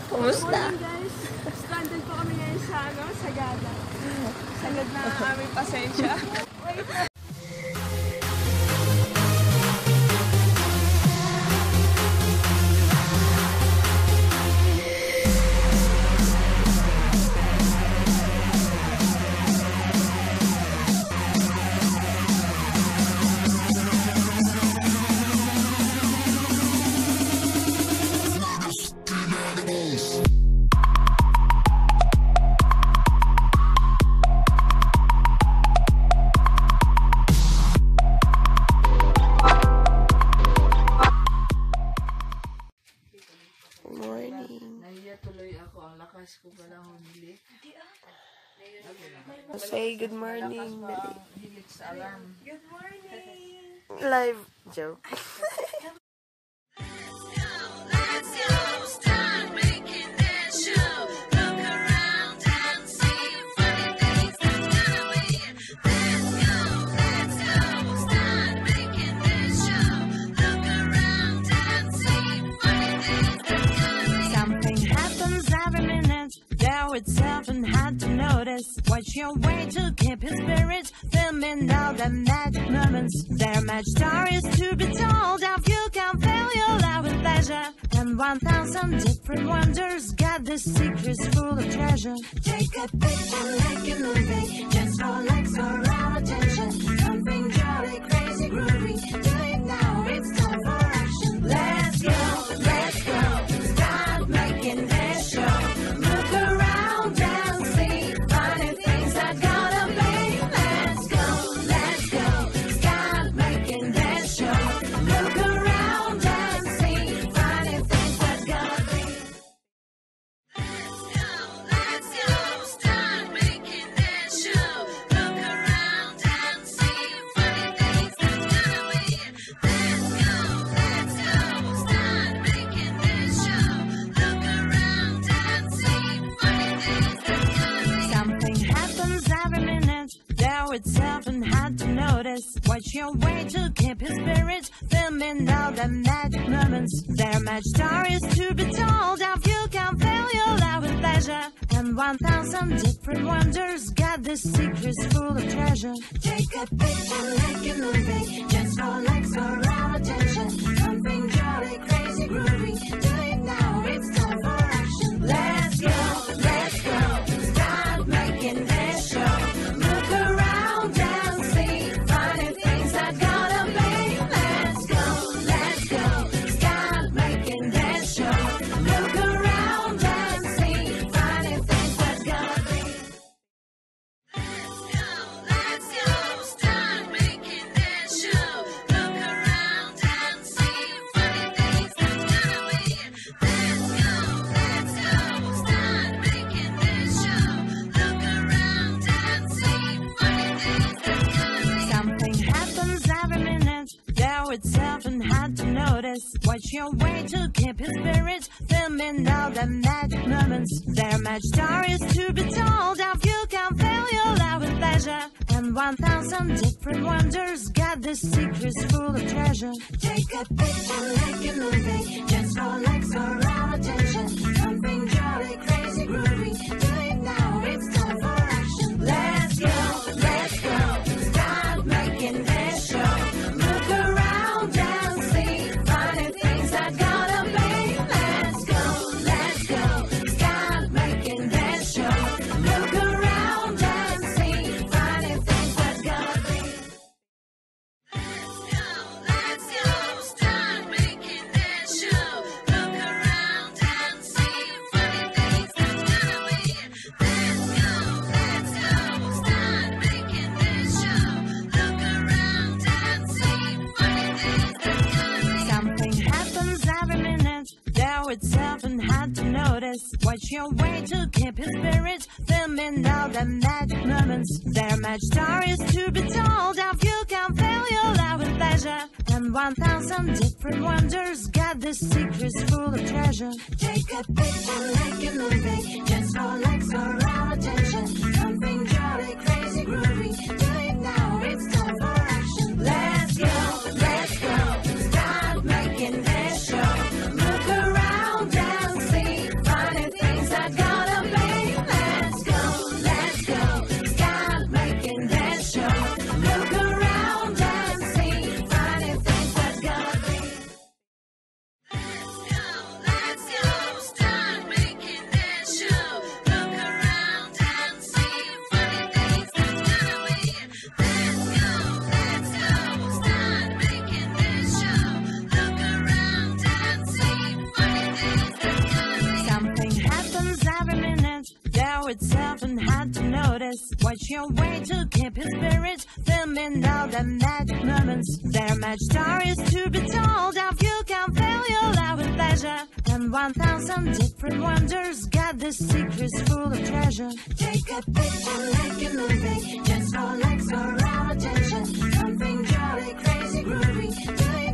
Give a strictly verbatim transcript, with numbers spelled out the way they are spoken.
Kumusta? Morning guys, stranded po kami ngayon sa ano, Sagada. Sagad na ang aming pasensya. Wait na. Nahiya tuloy ako. Ang lakas ko pala humili. Say good morning. Hilig sa alarm. Good morning! Live joke. Itself and had to notice. Watch your way to keep his spirits filming all the magic moments. Their magic stories to be told. How you can fill your life with pleasure, and one thousand different wonders. Got the secrets full of treasure. Take a picture, make a movie. Just relax for our attention. Something jolly, crazy, groovy. Do it now, it's time for action. Let's go, let's go. Start making this show. Look around. Itself and had to notice. Watch your way to keep his spirits filming all the magic moments. Their magic stories to be told. How you can fill your life with pleasure, and one thousand different wonders. Got the secrets full of treasure. Take a picture, make a movie. Just relax for our attention. Something jolly, crazy, groovy. Do it now, it's time for action. Let's go, let's go. Start making this show. Look around. Itself and had to notice. Watch your way to keep his spirits filming all the magic moments. Their magic stories to be told. How you can fill your life with pleasure, and one thousand different wonders. Got the secrets full of treasure. Take a picture, make a movie. Just relax for our attention. Something jolly, crazy, groovy. Do it now, it's time for action. Let's go, let's go. Start making this show. Look around. Itself and had to notice. Watch your way to keep his spirits filming all the magic moments. Their magic stories to be told. How you can fill your life with pleasure, and one thousand different wonders. Got the secrets full of treasure. Take a picture, make a movie. Just relax for our attention. Something jolly, crazy, groovy. Do it now, it's time for action. Let's go, let's go. Start making this show. Look around and see. Find notice. Watch your way to keep his spirit, filming all the magic moments. There are magic stories to be told, if you can fill your life with pleasure. And one thousand different wonders, got the secrets full of treasure. Take a picture like a movie, just for likes or our attention. Something jolly, crazy, groovy. Do